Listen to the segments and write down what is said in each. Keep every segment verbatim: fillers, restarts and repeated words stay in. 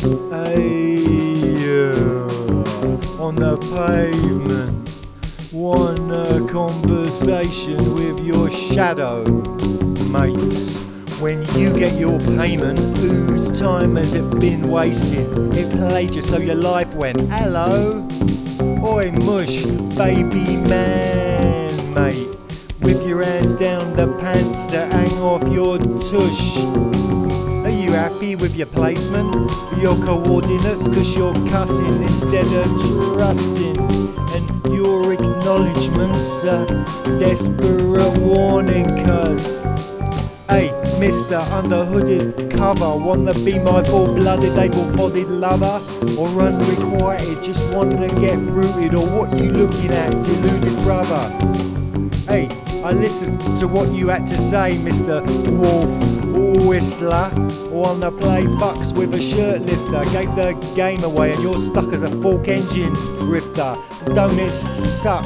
Hey, uh, on the pavement, want a conversation with your shadow, mates. When you get your payment, whose time has it been wasting? It played you so your life went, hello? Oi mush, baby man, mate. With your hands down the pants to hang off your tush. Are you happy with your placement, your coordinates? Cause you're cussing instead of trusting. And your acknowledgements are desperate warning. Cause, hey, Mister Underhooded Cover, wanna be my full-blooded, able-bodied lover? Or unrequited, just wanna get rooted? Or what you looking at, deluded brother? Hey, I listened to what you had to say, Mister Wolf Whistler. Wanna play fucks with a shirt lifter? Gave the game away and you're stuck as a fork engine rifter. Don't it suck?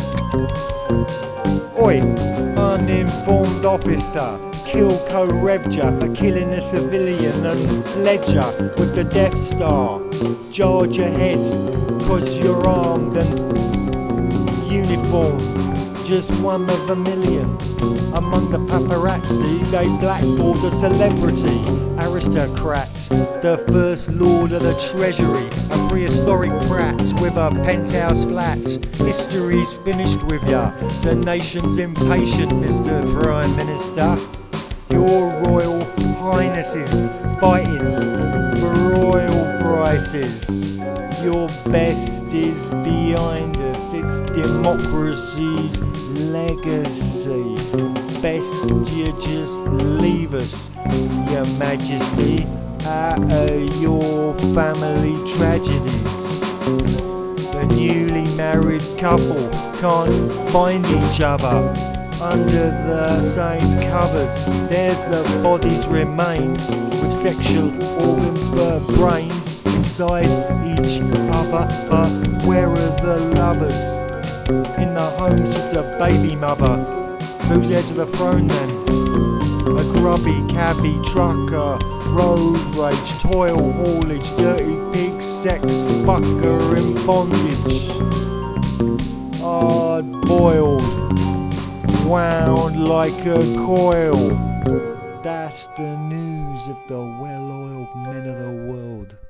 Oi, uninformed officer, kill co-revja for killing a civilian and ledger with the Death Star. Charge ahead, cause you're armed and uniformed. Just one of a million. Among the paparazzi, they blackballed the celebrity aristocrats, the first lord of the treasury, a prehistoric brat with a penthouse flat. History's finished with ya, the nation's impatient, Mister Prime Minister. Your Royal Highness is fighting for royal prices. Your best is behind us, it's democracy's legacy. Best you just leave us, Your Majesty, out of your family tragedies. The newly married couple can't find each other under the same covers. There's the body's remains with sexual organs for brains inside each other. But where are the lovers? In the home's just a baby mother. So who's heir to the throne then? A grubby cabbie trucker, road rage, toil haulage, dirty pig, sex fucker in bondage. Hard boiled, wound like a coil. That's the news of the well-oiled men of the world.